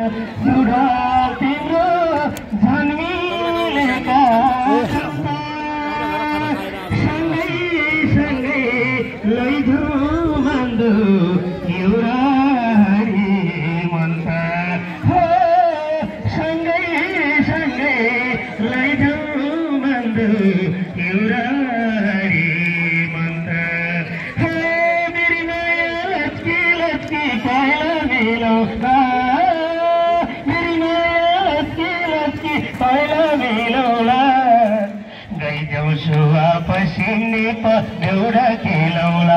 जुडा तिम्रो झन्मिलेका सँगै सँगै लैजाऊ बन्धु एउटा मन्त्र हो सँगै सँगै लैजाऊ बन्धु एउटा मन्त्र हे मेरी माया लचकी लचकी पाइला मिलाउँदा सुवा पसिने देउडा खेलौला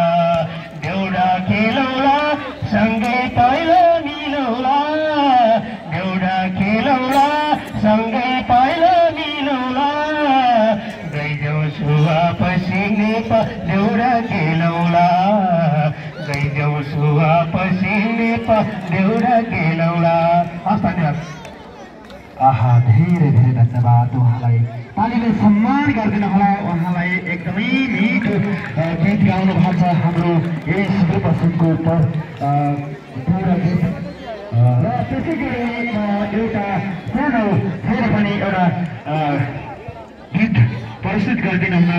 सँगै पाइला मिलौला देउडा खेलौला सँगै पाइला मिलौला गइजाउ सुवा पसिने देउडा खेलौला गइजाउ सुवा पसिने देउडा खेलौला। हस् धन्यवाद। आहा धेरै धेरै धन्यवाद उहाँलाई तालीले सम्मान गरिदिनु होला। उहाँलाई एकदमै मिठो गीत गाउनु भएको छ हाम्रो यस सुदूरपश्चिमको पूरा गीत र त्यसै गरी एउटा सानो फेरि पनि एउटा गीत प्रस्तुत गरिदिनु हुन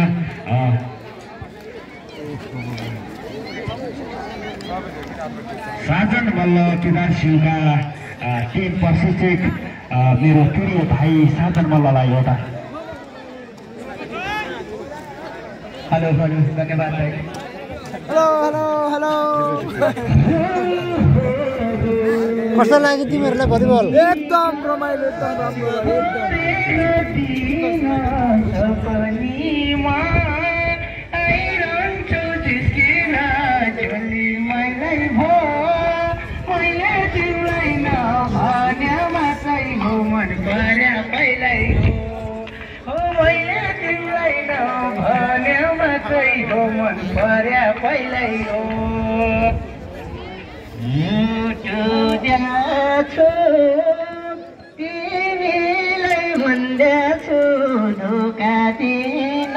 साजन मल्ल केदार शिवका टिम प्रशिक्षक मेरो प्रिय भाइ साजन मल्ललाई एउटा हेलो हेलो धन्यवाद भाइ। हेलो हेलो हेलो कस्तो लाग्यो तिमीहरूलाई भलिबल? एकदम रमाइलो एकदम राम्रो मन पर्या पहिलै हो छु तिमीलाई भन्दैछु धोका दिन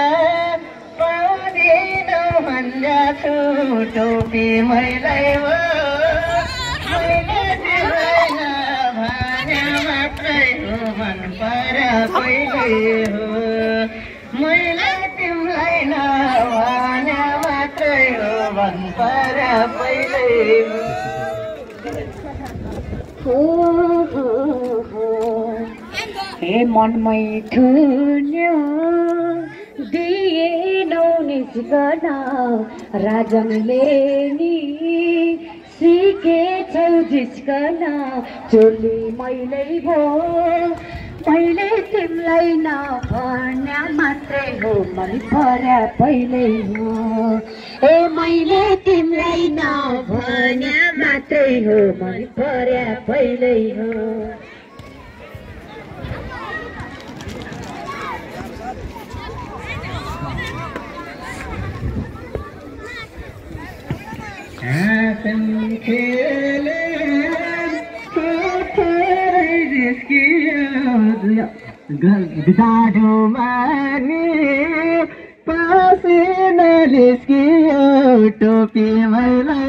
पाउँदिन भन्दैछु टोपी मैलै हो मैले तिमीलाई नभने मात्रै हो मन पर्या पहिलै हो मैले तिमीलाई नभने मात्रै हो मन पर्या पहिलै हो। हे मनमै ठुन्यो दिएनौ निस्कन राजनले नि सिकेछौ जिस्कन चोली मैलै भो मैले तिमीलाई नभने मात्रै हो मन पर्या पहिलै हो। ए मैले तिमीलाई नभने मात्रै हो मन पर्या पहिलै हो। खेले गाडो माने पसिना निस्कियो टोपी मैलै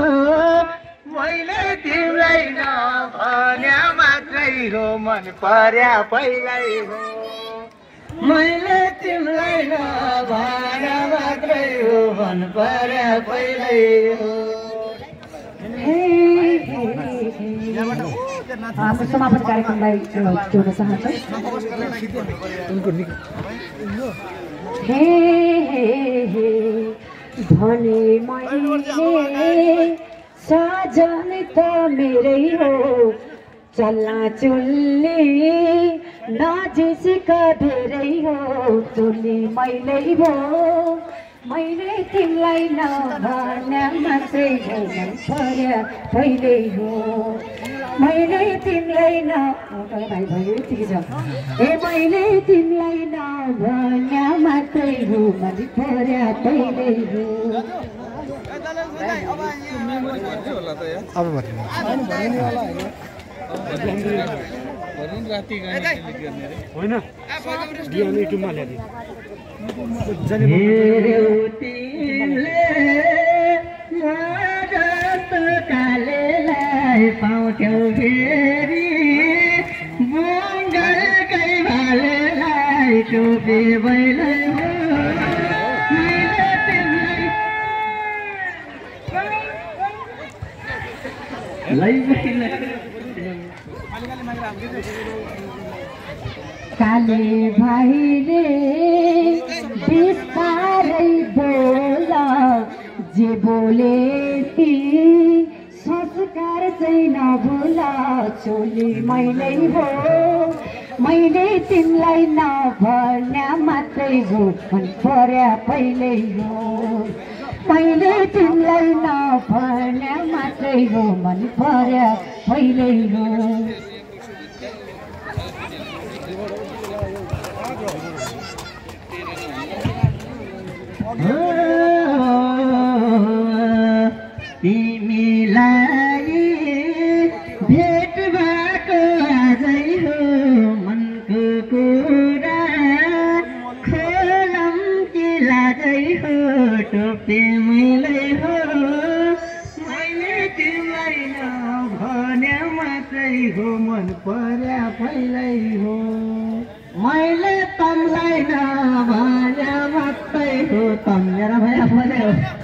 मैले तिमीलाई नभने मात्रै हो मन पर्या पहिलै हो। मैले तिमीलाई नभने मात्रै हो मन पर्या पहिलै हो। समापन कार्यक्रमलाई जोड्न चाहन्छु। हे भने मैले साजन त मेरै हो चल्ला चुल्ली नजिसका धेरै हो चुल्ली मैलै भो मैले तिमीलाई नभने मात्रै हो मन पर्या पहिलै हो। मैले तिमीलाई भाइ भयो ठिकै छ। ए मैले तिमीलाई नभने मात्रै हो मन पर्या पहिलै हो। मलाई पाउँथ्यौ फेरि बङ्गालकै भालेलाई टोपी बैलै हो मैले तिमीलाई काले भाइले बिस्तारै बोल जे बोले ती संस्कार चाहिँ नभुल चोली मैलै हो मैले तिमीलाई नभर्ने मात्रै हो मन पर्या पहिल्यै हो मैले तिमीलाई नभर्ने मात्रै हो मन पर्या पहिल्यै हो तिमीलाई भेट भएको आजै हो मनको कुरा खोलम कि लाजै हो टोपी मैलै हो मैले तिमीलाई नभने मात्रै हो मन पर्या पहिल्यै हो मैले तमलाई नभने मात्रै हो तम मेरा भया बोले हो